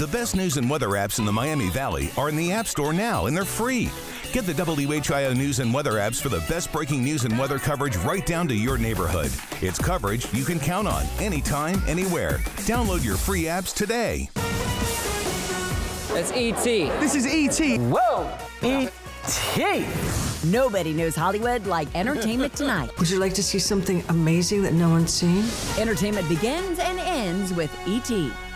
The best news and weather apps in the Miami Valley are in the App Store now, and they're free. Get the WHIO News and Weather apps for the best breaking news and weather coverage right down to your neighborhood. It's coverage you can count on anytime, anywhere. Download your free apps today. That's E.T. This is E.T. Whoa! E.T. Nobody knows Hollywood like Entertainment Tonight. Would you like to see something amazing that no one's seen? Entertainment begins and ends with E.T.